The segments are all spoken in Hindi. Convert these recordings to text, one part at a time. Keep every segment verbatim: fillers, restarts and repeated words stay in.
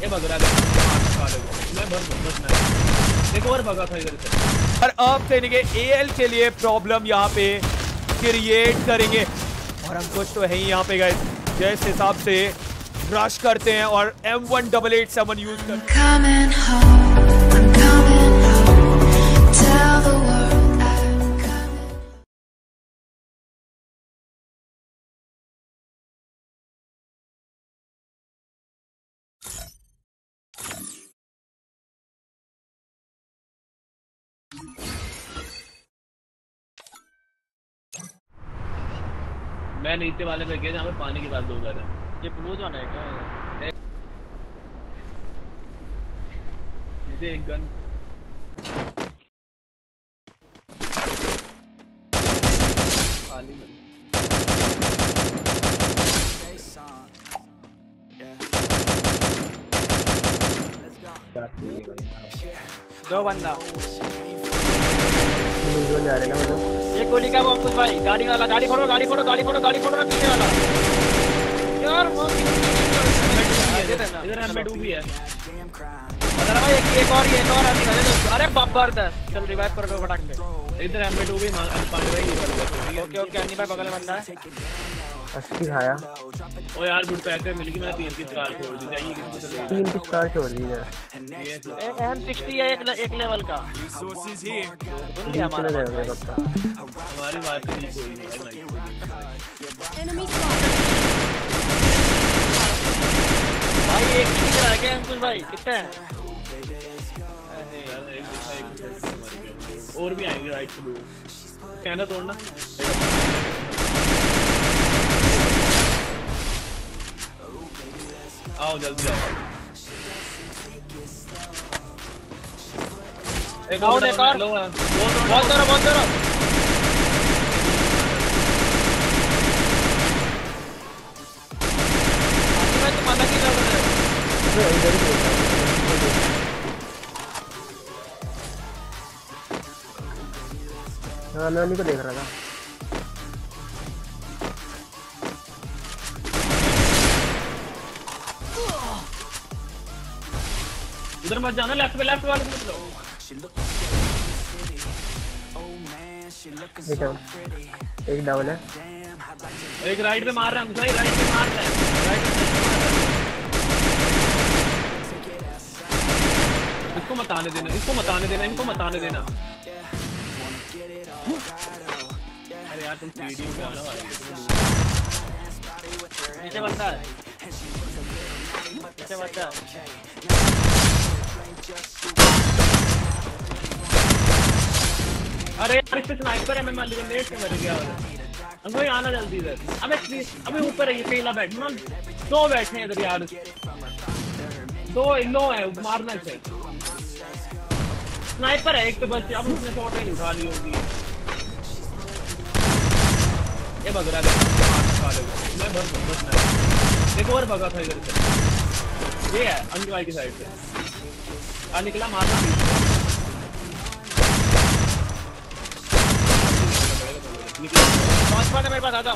ये भग रहा है, मैं भर बस मैं एक और भगा था इधर से। और अब के एएल के लिए प्रॉब्लम यहाँ पे क्रिएट करेंगे और अंकुश तो है ही यहाँ पे गए जिस हिसाब से रश करते हैं और M one double eight seven use करते हैं। मैं नीचे वाले पे गया जहाँ पे पानी की बात हो रहा है। ये ब्लू जोन है क्या? मुझे एक गन खाली दो बंदा जा रहे ना मतलब ये गोली का वो अंकुश भाई गाड़ी वाला गाड़ी खोलो गाड़ी खोलो गाड़ी खोलो गाड़ी खोलो ना पीछे वाला यार वो इधर एम टू भी है। अरे भाई एक एक और ये एक और आदमी है। अरे बब्बर दा चल रिवाइव कर दो फटाक से। इधर एम टू भी पांच भाई ये ओके ओके अन्नी भाई बगल में बंदा है। अस्सी खाया ओ यार गुड पैक मिल गई। मैंने तीन की कार छोड़ दी चाहिए किसी से तीन की कार छोड़ दी यार। एक एम सिक्सटी है एक एक लेवल का रिसोर्सेज हियर हमारा हमारी बात नहीं कोई नहीं भाई एक ही रह गया अंकुश भाई कितने हैं? और भी आएंगे राइट टू कहना तोड़ना आओ जल्दी आओ। एक और एक और बहुत जरा बहुत जरा मैं तो मना की कर रहा हाँ मैं उन्हीं को देख रहा था। उधर मत जाना लेफ्ट पे लेफ्ट वाले मत लो। एक डाउन एक डाउन है एक राइट पे मार रहा हूँ भाई राइट पे मार रहा है राइट पे इसको मत आने देना इसको मत आने देना इनको मत आने देना। अरे यार तुम सीढ़ी पे आना वाले नीचे बंदा है नीचे बंदा अरे यार इस पे स्नाइपर है मैं मार लिया लेट से मर गया अंगो आना जल्दी इधर। अबे अबे ऊपर है ये पहला बैठ ना दो बैठे हैं इधर यार दो लो है मारना से स्नाइपर है एक तो बस अब उसने शॉट नहीं उठा ली होगी। ये भग रहा है मैं भर बस मैं एक और भगा था इधर से। ये है अंजू भाई की साइड से आ निकला मारना लॉन्च पैड मेरे पास आ जाओ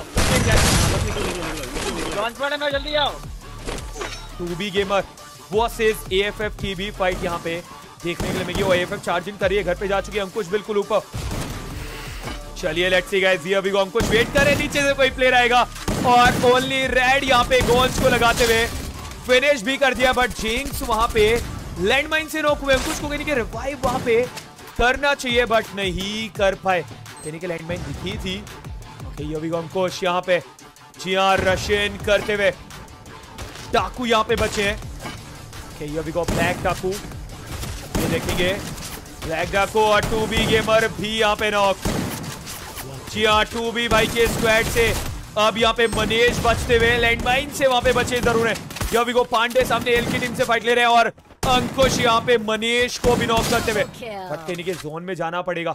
लॉन्च पैड में जल्दी आओ। Two B gamer versus AFF की भी फाइट यहाँ पे देखने के लिए मिली। एएफएफ चार्जिंग करिए घर पे जा चुकी है अंकुश बिल्कुल ऊपर। चलिए लेट्स सी गाइस अभी को अंकुश वेट कर रहे नीचे से कोई प्लेयर आएगा और ओनली रेड यहाँ पे गोल्स को लगाते हुए फिनिश भी कर दिया। बट जिंक्स वहां पे लैंडमाइन से नॉक हुए अंकुश को कहने के रिवाइव वहां पे करना चाहिए बट नहीं कर पाए। कहने के लैंडमाइन दिखी थी अभी को अंकुश यहाँ पे जी हाँ रशियन करते हुए टाकू यहाँ पे बचे हैं। अभी को ब्लैक टाकू ये देखेंगे ब्लैक टाकू और टू बी गेमर भी यहाँ पे नॉक। जी हाँ टू बी भाई के स्क्वाड से अब यहाँ पे मनीष बचते हुए लैंडमाइन से वहां पे बचे जरूर है। अभी को पांडे सामने एल की टीम से फाइट ले रहे हैं और अंकुश यहाँ पे मनीष को भी नॉक करते हुए कहने के जोन में जाना पड़ेगा।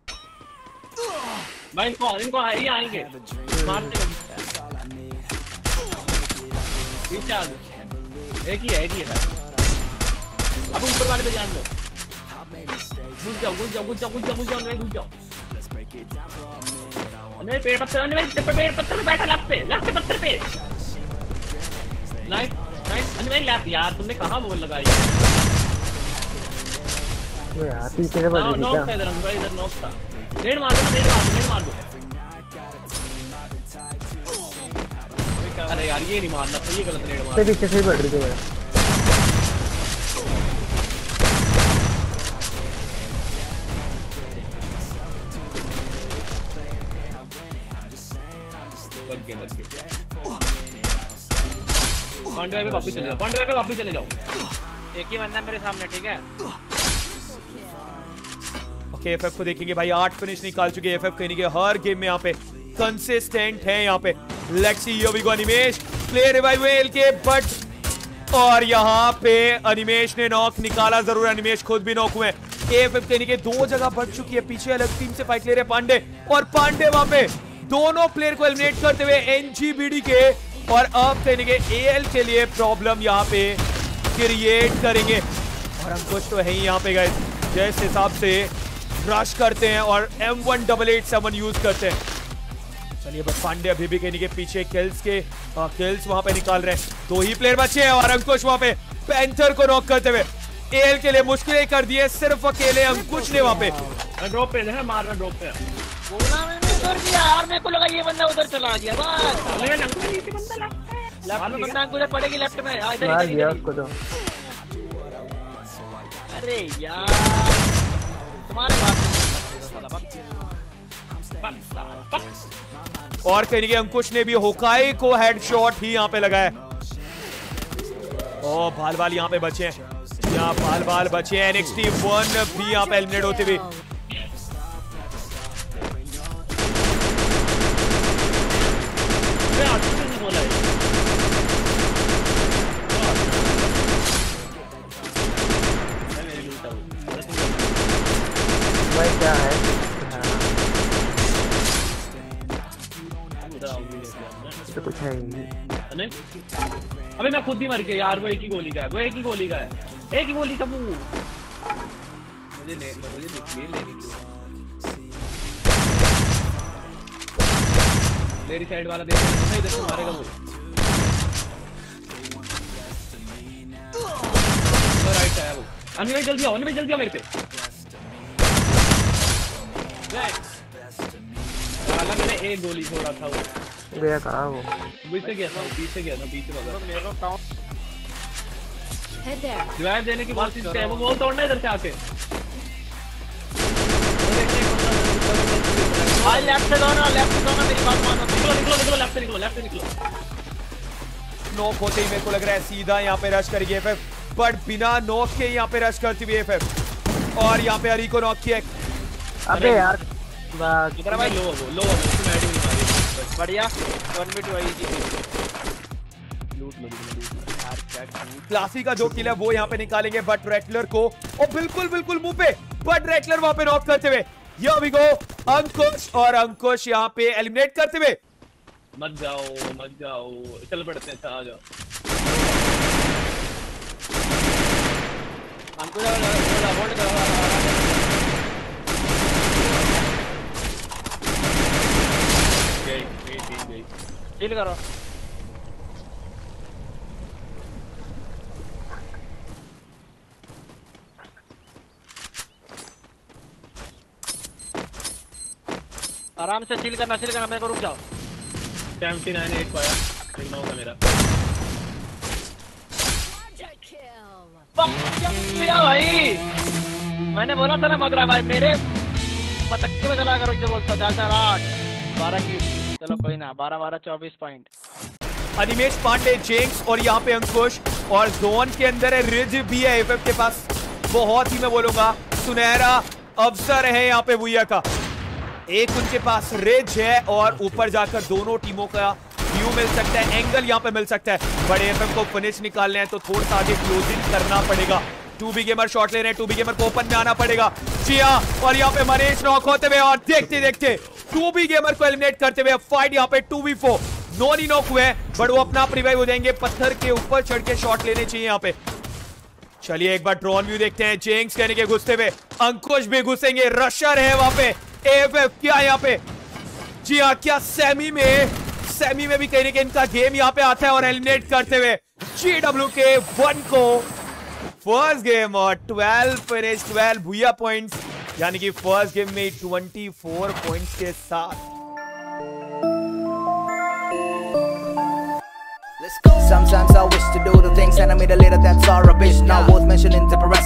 भाई इनको इनको ही आएंगे मारते एक ही है एक ही है। अब ऊपर वाले पे जान लो घुस जाओ घुस जाओ घुस जाओ घुस जाओ घुस जाओ नहीं घुस जाओ नहीं पेड़ पत्थर नहीं पेड़ पत्थर पे बैठा लेफ्ट पे लेफ्ट पे पत्थर पे नाइस नाइस अरे भाई लैप यार तुमने कहाँ वो लगाई? वो यार पीछे से बढ़ रही थी नॉक क्या? था इधर भाई, इधर नॉक था। नेड मार दो, नेड मार दो, नेड मार दो। अरे यार ये नहीं मारना था, ये गलत नेड मार। पीछे से ही बढ़ रही थी मेरा। पांडे पे वापस चले जाओ, पांडे पे वापस चले जाओ। एक ही बंदा मेरे सामने, ठीक है? ओके एफएफ को देखेंगे भाई, आठ फिनिश निकाल चुके एफएफ, कहीं नहीं हर गेम में यहाँ पे कंसिस्टेंट है। यहाँ पे let's see here we go Animesh play revival के बट, और यहाँ पे अनिमेश ने नॉक निकाला जरूर, अनिमेश खुद भी नॉक हुए। एएफएफ कहीं नहीं दो जगह बढ़ चुकी है, पीछे अलग टीम से फाइट ले रहे पांडे, और पांडे वहां पे दोनों प्लेयर को एलिमिनेट करते हुए एनजीबीडी के, और अब कहीं नहीं एएल के लिए प्रॉब्लम यहाँ पे क्रिएट करेंगे। और अंकुश तो है ही यहाँ पे गए, जिस हिसाब से रश करते हैं और M one double eight seven use करते हैं। चलिए बस पांडे अभी भी कहीं के पीछे किल्स के आ, किल्स वहां पे निकाल रहे हैं, दो ही प्लेयर बचे हैं, और अंकुश वहां पे पैंथर को नॉक करते हुए एएल के लिए मुश्किलें कर दी है, सिर्फ अकेले अंकुश ने वहां पे। ड्रॉप पे है, मार रहा ड्रॉप पे। बोला मैंने उधर किया यार, मेरे को लगा ये बंदा उधर चला गया बस। लेकिन अंकुश नीचे बंदा लगता है, लेफ्ट में बंदा अंकुश पड़ेगी, लेफ्ट में। आ, इधर मार इधर दिया इधर। उसको तो। अरे यार तुम्हारे पास और कहीं अंकुश ने भी होकाई को हेडशॉट ही यहाँ पे लगाया। ओ बाल बाल यहाँ पे बचे हैं, यहाँ बाल बाल बचे हैं। एनएक्सटी वन भी यहाँ पे एलिमिनेट होते हुए। भाई क्या है? तो कुछ है ही नहीं। अबे मैं खुद ही मर गया यार, वो एक ही गोली का है, वो एक ही गोली का है, एक ही गोली का मुंह। मुझे ले मुझे देखिए ले मेरी साइड वाला देख रहा इधर से मारेगा वो। तो राइट है वो। अनवे जल्दी आओ, अनवे जल्दी आओ मेरे पे। साला मैंने एक गोली छोड़ा था, वो गया कहाँ वो? पीछे गया था, पीछे गया था, पीछे भागा। मेरे को काउंट रिवाइव देने की बात है, वो वो तोड़ना इधर से आके। भाई लेफ्ट से दो ना, लेफ्ट से दो ना, मेरी बात मानो। निकलो निकलो निकलो, लेफ्ट से निकलो, लेफ्ट से निकलो। नॉक होते ही मेरे को लग रहा है सीधा यहाँ पे रश करेगी एफएफ, बट बिना नॉक के यहाँ पे रश करती हुई एफएफ, और यहाँ पे हरी को नॉक किया। अबे यार बात इधर भाई लो वो लो वो उसमें एडिंग नहीं मारी। बढ़िया one B two I G. लूट लो यार क्या क्लासी का जो किल है वो यहाँ पे निकालेंगे, बट रेटलर को और बिल्कुल बिल्कुल मुंह पे, बट रेटलर वहां पे नॉक करते हुए। Here we go, अंकुश, और अंकुश यहाँ पे एलिमिनेट करते हुए। मत जाओ मत जाओ, चल पड़ते हैं, आ जाओ। हमको होल्ड करो, गई गई गई डील करो। आराम से सील करना, सील करना, मेरे को रुक जाओ। सेवेंटी नाइन एट पाया, एक नौ का मेरा। मेरा भाई मैंने बोला था ना मगरा भाई, मेरे पतक्के में चला करो जो बोलता। चार चार आठ बारह की, चलो कोई ना, बारह बारह चौबीस पॉइंट। अनिमेश पांडे, जेम्स, और यहाँ पे अंकुश, और जोन के अंदर है रिज भी है एफएफ के पास। बहुत ही मैं बोलूंगा सुनहरा अवसर है यहाँ पे भुइया का। एक उनके पास रिज है, और ऊपर जाकर दोनों टीमों का व्यू मिल सकता है, एंगल यहाँ पे मिल सकता है। बड़े एफएम को फिनिश निकालने हैं तो थोड़ा सा आगे क्लोजिंग करना पड़ेगा। टू बी गेमर शॉट ले रहे हैं, टू बी गेमर को ओपन में आना पड़ेगा। जी हाँ, और यहाँ पे मनीष नॉक होते हुए, और देखते देखते टू बी गेमर को एलिमिनेट करते हुए फाइट यहाँ पे टू बी फोर। नॉन ही नॉक हुए, बट वो अपना रिवाइव हो जाएंगे। पत्थर के ऊपर चढ़ के शॉट लेने चाहिए यहाँ पे। चलिए एक बार ड्रोन व्यू देखते हैं। जेंक्स कहने के घुसते हुए, अंकुश भी घुसेंगे, रशर है वहां पे। एएफएफ क्या यहाँ पे, जी हाँ, क्या सेमी में सेमी में भी कहने के इनका गेम यहाँ पे आता है, और एलिमिनेट करते हुए जी डब्ल्यू के वन को फर्स्ट गेम और ट्वेल्व फिनिश, ट्वेल्व भूया पॉइंट्स, यानी कि फर्स्ट गेम में ट्वेंटी फोर पॉइंट्स के साथ। Sometimes I wish to do the things and I made a little that's all rubbish. Now worth mentioning temporary.